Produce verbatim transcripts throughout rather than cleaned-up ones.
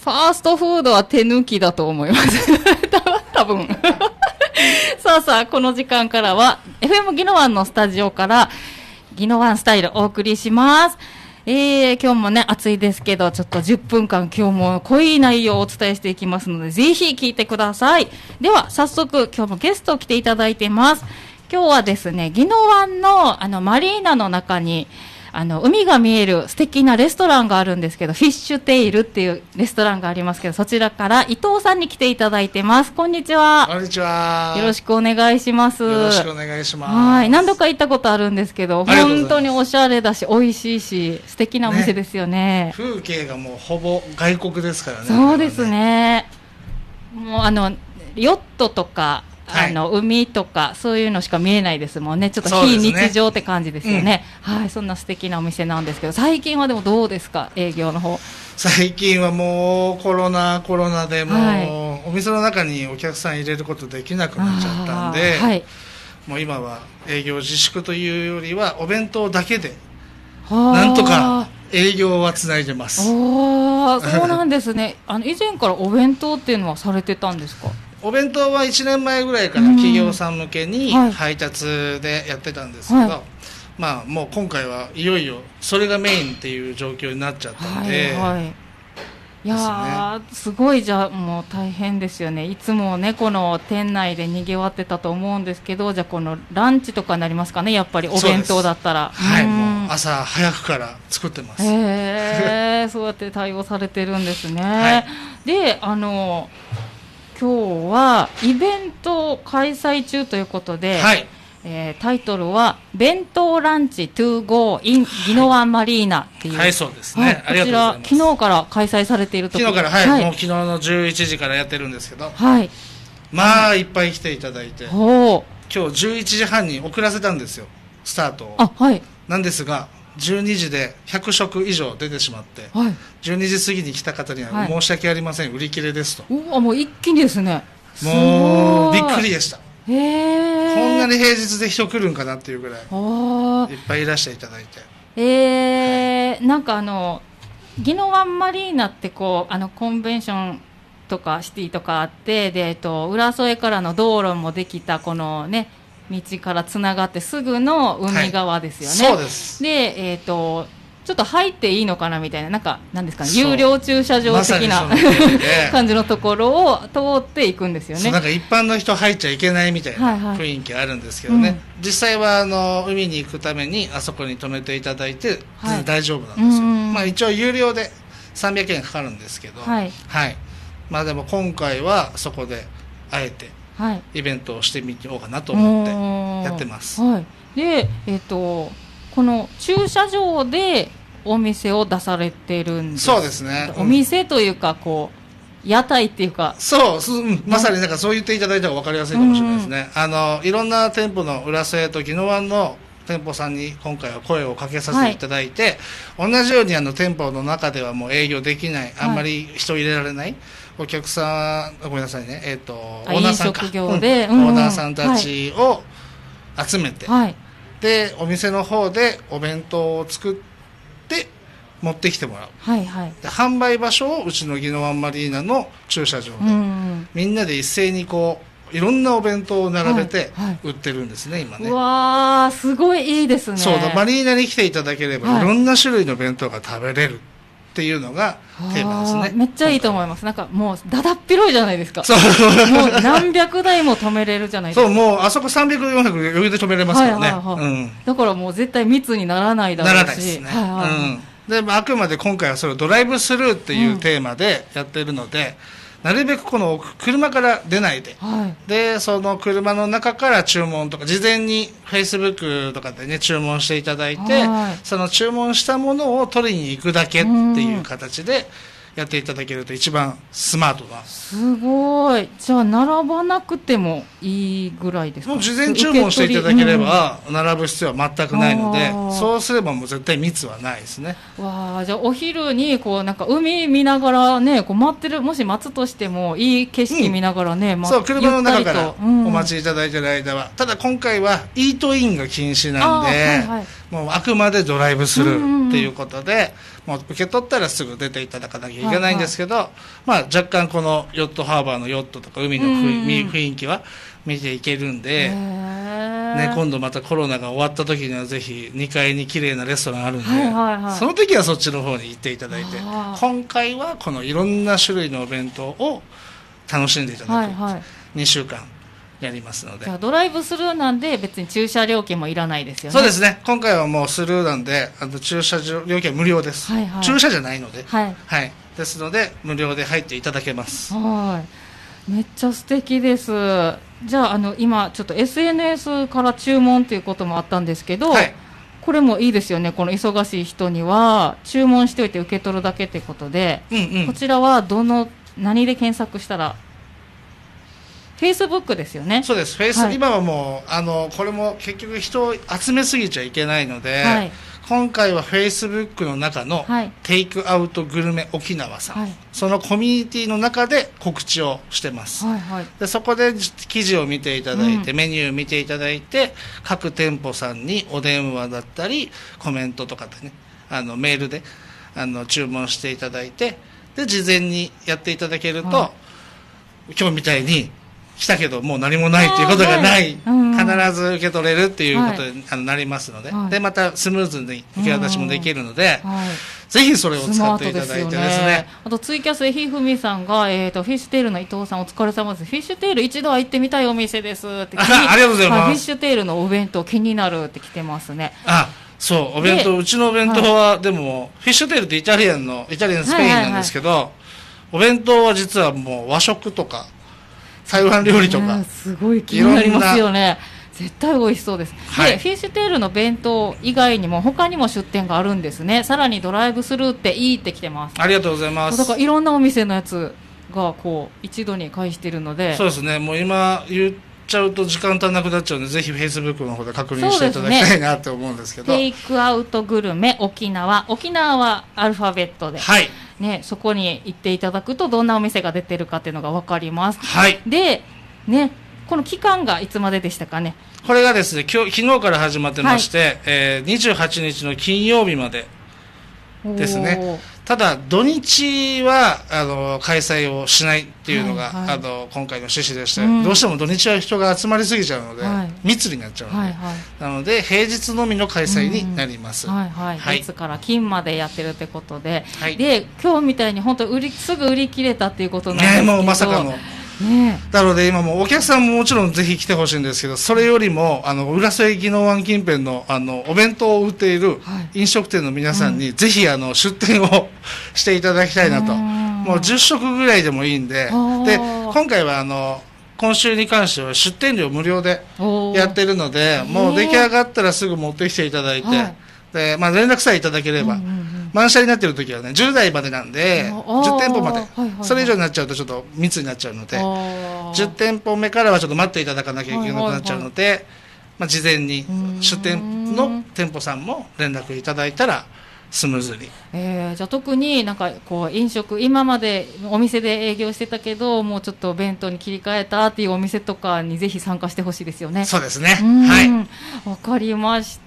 ファーストフードは手抜きだと思います。多分。さあさあ、この時間からは、エフエム ギノワンのスタジオから、ギノワンスタイルお送りします。えー、今日もね、暑いですけど、ちょっとじゅっぷんかん今日も濃い内容をお伝えしていきますので、ぜひ聞いてください。では、早速、今日もゲスト来ていただいてます。今日はですね、ギノワンの、あの、マリーナの中に、あの、海が見える素敵なレストランがあるんですけど、フィッシュテイルっていうレストランがありますけど、そちらから伊藤さんに来ていただいてます。こんにちは。 こんにちは。 よろしくお願いします。 よろしくお願いします。 はい。何度か行ったことあるんですけど、本当におしゃれだし、美味しいし、素敵なお店ですよね。 ね、風景がもうほぼ外国ですからね。 そうですね。もうあの、ヨットとか、あの、はい、海とかそういうのしか見えないですもんね。ちょっと非日常って感じですよね。うん、はい、そんな素敵なお店なんですけど、最近はでもどうですか、営業の方。 最近はもうコロナコロナでもう、はい、お店の中にお客さん入れることできなくなっちゃったんで、はい、もう今は営業自粛というよりはお弁当だけでなんとか営業はつないでます。 おそうなんですね。あの以前からお弁当っていうのはされてたんですか？ お弁当はいちねんまえぐらいから企業さん向けに配達でやってたんですけど、はい、まあもう今回はいよいよそれがメインっていう状況になっちゃったんで、はいはい、 いやー、ね、すごいじゃあもう大変ですよね。いつもねこの店内でにぎわってたと思うんですけど、じゃあこのランチとかになりますかね、やっぱりお弁当だったら。 はい、もう朝早くから作ってます。 へーそうやって対応されてるんですね。はい、で、あの今日はイベント開催中ということで、はい、えー、タイトルは弁当ランチ to go in ギノワンマリーナっていう、 はい、はい、そうですね、はい、ありがとうございます。 こちら昨日から開催されているところ、 昨日から、はいはい、もう昨日のじゅういちじからやってるんですけど、はい、まあいっぱい来ていただいて、今日じゅういちじはんに遅らせたんですよ、スタートを。あ、はい、なんですがじゅうにじでひゃくしょく以上出てしまって、はい、じゅうにじ過ぎに来た方には申し訳ありません、はい、売り切れですと。 うわ、もう一気にですね。 もうびっくりでした。 へー、 こんなに平日で人来るんかなっていうぐらいいっぱいいらしていただいて、 えーはい、なんかあのギノワンマリーナってこうあのコンベンションとかシティとかあって、で、えっと、浦添からの道路もできたこのね道からつながってすぐの海側ですよね。はい、そうです。で、えっとちょっと入っていいのかなみたいな、なんかなんですかね、有料駐車場的な、ま、感じのところを通っていくんですよね。 なんか一般の人入っちゃいけないみたいな雰囲気あるんですけどね、はいはい、うん、実際はあの海に行くためにあそこに止めていただいて、はい、大丈夫なんですよ。まあ、一応有料でさんびゃくえんかかるんですけど、はいはい、まあ、でも今回はそこであえてイベントをしてみようかなと思ってやってます。 はい、で、えーと、この駐車場でお店を出されてるんです。 そうですね、 お店というかこう屋台っていうか、 そう、うん、まさになんかそう言っていただいた方が分かりやすいかもしれないですね。うん、あのいろんな店舗の浦添とギノワンの店舗さんに今回は声をかけさせていただいて、はい、同じようにあの店舗の中ではもう営業できない、あんまり人入れられない、はい、お客さん、ごめんなさいね、えーと、オーナーさんか、 飲食業で、 うんうん、オーナーさんたちを集めて、はい、でお店の方でお弁当を作って持ってきてもらう、はいはい、で販売場所をうちのギノワンマリーナの駐車場で、うんうん、みんなで一斉にこういろんなお弁当を並べて売ってるんですね、はいはい、今ね。 うわー、すごいいいですね。 そうだ、マリーナに来ていただければ、はい、いろんな種類の弁当が食べれるっていうのがテーマですね。 めっちゃいいと思います。なんかもうだだっ広いじゃないですか。そうもう何百台も止めれるじゃないですか。 そう、もうあそこさんびゃく、よんひゃく余裕で止めれますからね、はいはいはい、うん、 だからもう絶対密にならないだろうし、ならないですね、はいはい、うんで、あくまで今回はそれをドライブスルーっていうテーマでやってるので、うん、なるべくこの車から出ないで、はい、でその車の中から注文とか事前にフェイスブックとかでね注文していただいて、はい、その注文したものを取りに行くだけっていう形でやっていただけると一番スマートな。 すごい。じゃあ並ばなくてもいいぐらいですか？ もう事前注文していただければ並ぶ必要は全くないので、うん、そうすればもう絶対密はないですね。 わあ、じゃあお昼にこうなんか海見ながらね、こう待ってる、もし待つとしてもいい景色見ながらね、うん、 そう車の中からお待ちいただいている間は、うん、ただ今回はイートインが禁止なんで、はいはい、もうあくまでドライブスルーっていうことで、うんうん、もう受け取ったらすぐ出ていただかなきゃいけいけないんですけど、はいはい、まあ若干このヨットハーバーのヨットとか海の雰囲気は見ていけるんで、ね、今度またコロナが終わった時にはぜひにかいに綺麗なレストランあるんで、はいはいはい、その時はそっちの方に行っていただいて、今回はこのいろんな種類のお弁当を楽しんでいただく、はいはい、にしゅうかんやりますので。 じゃあドライブスルーなんで別に駐車料金もいらないですよね。 そうですね、今回はもうスルーなんで、あの駐車料金は無料です、はいはい、駐車じゃないので、はいはい、ですので無料で入っていただけます。 はい、めっちゃ素敵です。じゃあ、 あの今ちょっと エスエヌエス から注文ということもあったんですけど、はい、これもいいですよね。この忙しい人には注文しておいて受け取るだけということで、うんうん、こちらはどの何で検索したら、フェイスブックですよね。 そうです、フェイス、はい、今はもうあのこれも結局人を集めすぎちゃいけないので、はい、今回はフェイスブックの中のテイクアウトグルメ沖縄さん、はい、そのコミュニティの中で告知をしてます、はいはい、でそこで記事を見ていただいて、うん、メニュー見ていただいて、各店舗さんにお電話だったりコメントとかでね、あのメールであの注文していただいて、で事前にやっていただけると、はい、今日みたいに来たけどもう何もないっていうことがない、うん、必ず受け取れるっていうことに、はい、なりますので、はい、でまたスムーズに受け渡しもできるので、はい、ぜひそれを使っていただいてですね。ですね、 あとツイキャスでひふみさんが、えー、とフィッシュテールの伊藤さんお疲れ様です、フィッシュテール一度は行ってみたいお店ですってあありがとうございます、 はい、フィッシュテールのお弁当気になるって来てますね。 あそうお弁当、うちのお弁当は、はい、でもフィッシュテールってイタリアンのイタリアンスペインなんですけど、はいはいはい、お弁当は実はもう和食とか台湾料理とか、 すごい気になりますよね。絶対美味しそうです、はい、でフィッシュテールの弁当以外にも他にも出店があるんですね。さらにドライブスルーっていいってきてます。 ありがとうございます。 だからいろんなお店のやつがこう一度に返しているので。 そうですね、もう今言っちゃうと時間足んなくなっちゃうので、ぜひフェイスブックの方で確認していただきたいなと思うんですけど、 テイクアウトグルメ沖縄、沖縄はアルファベットで、はいね、そこに行っていただくとどんなお店が出てるかっていうのが分かります。はい、でね、この期間がいつまででしたかね。 これがですね、今日昨日から始まってまして、はい、えー、にじゅうはちにちの金曜日までですね。ただ土日はあの開催をしないっていうのが、はいはい、あの今回の趣旨でして、うん、どうしても土日は人が集まりすぎちゃうので、はい、密になっちゃうので、はいはい、なので平日のみの開催になります。 うん、はいはい。はい、月から金までやってるってことで、はい、で今日みたいに本当売りすぐ売り切れたっていうことなんですけど、 ね、もうまさかの。ね、なので今もお客さんももちろんぜひ来てほしいんですけど、それよりもあの浦添宜野湾近辺のあのお弁当を売っている飲食店の皆さんに、はい、ぜひあの出店をしていただきたいなと。もうじゅっしょくぐらいでもいいんで、で今回はあの今週に関しては出店料無料でやってるので、もう出来上がったらすぐ持ってきていただいて、はい、でまあ、連絡さえいただければ、うんうんうん、満車になってる時はねじゅうだいまでなんでじゅってんぽまで、はいはいはい、それ以上になっちゃうとちょっと密になっちゃうので、じゅってんぽめからはちょっと待っていただかなきゃいけなくなっちゃうので、はいはいはい、まあ、事前に出店の店舗さんも連絡いただいたらスムーズに、 えー、じゃあ特になんかこう飲食今までお店で営業してたけどもうちょっと弁当に切り替えたっていうお店とかにぜひ参加してほしいですよね。 そうですね、はい、 わかりました。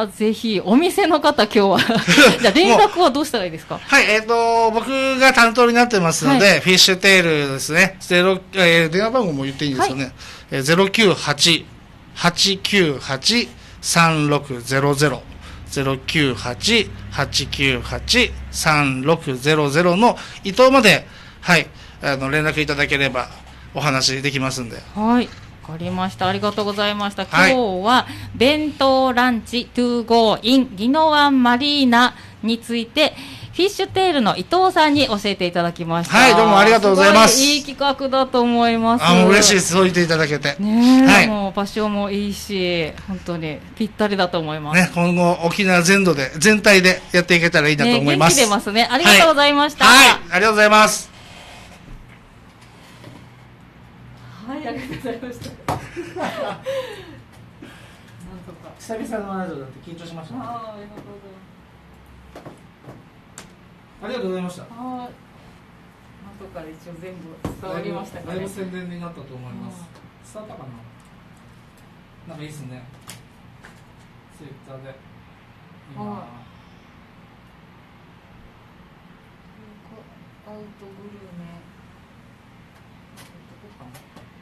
ぜひお店の方今日はじゃあ連絡はどうしたらいいですか。 はい、えーと僕が担当になってますので、はい、フィッシュテールですね、ゼロ、えー、電話番号も言っていいんですよね、はい、えー、ゼロきゅうはち はちきゅうはち さんろくゼロゼロゼロきゅうはち はちきゅうはち さんろくゼロゼロの伊藤まで、はい、あの連絡いただければお話できますんで。 はい、わかりました。ありがとうございました。今日は弁当ランチトゥーゴーイン宜野湾マリーナについてフィッシュテールの伊藤さんに教えていただきました。 はい、どうもありがとうございます。 すごいいい企画だと思います。 あ、もう嬉しいです。そう言っていただけて。 ね、はい、もう場所もいいし、本当にぴったりだと思います。 ね、今後沖縄全土で全体でやっていけたらいいなと思います。 ね、元気出ますね。ありがとうございました。 はい、はい、ありがとうございます。 はい、ありがとうございました。なんとか久々のラジオだって緊張しましたね。 あ、ありがとうございます。 ありがとうございました。 はい、なんとかで一応全部伝わりましたかね。 だいぶ宣伝になったと思います。伝わったかな。なんかいいですね。ツイッターで今。 アウトグルメ。どこかな。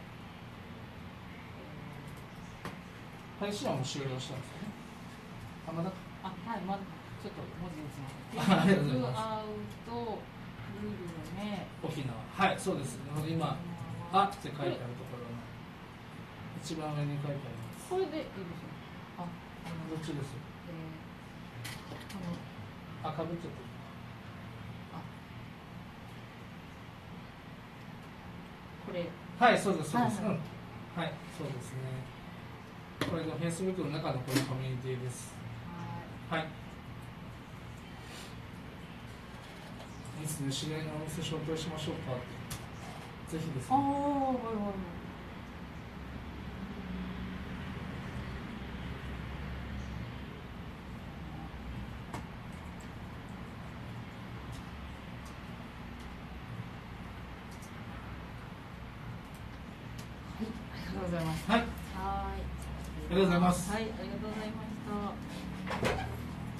配信はもう終了したんですよね。あ、まだ。 あ、はい、まだ。ちょっと文字ですね。 ありがとうございます。 アウトグルメ。 沖縄。はい、そうです。今、あって書いてあるところの一番上に書いてあります。 これでいいですよ。あ、 どっちです。 えー、あの、 あ、かぶっちゃってる。 あ、これ。 はい、そうです、そうです。 はい、 うん、はい、そうですね。これが Facebook の中のこのコミュニティです。はい。はい。いいですね。知り合いのお店紹介しましょうか。ぜひですね。 ああ、はいはい。ありがとうございます。 はい。 はい。 ありがとうございます。 はい、ありがとうございました。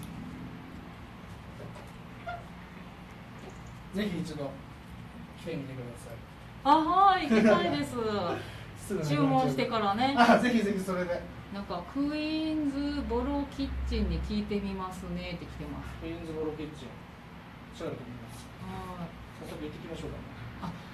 ぜひ一度来てみてください。 あ、はい、行きたいです。注文してからね。 あ、ぜひぜひそれで。 なんかクイーンズボロキッチンに聞いてみますねって来てます。 クイーンズボロキッチン調べてみます。 はい。 早速行ってきましょうかね。 あ。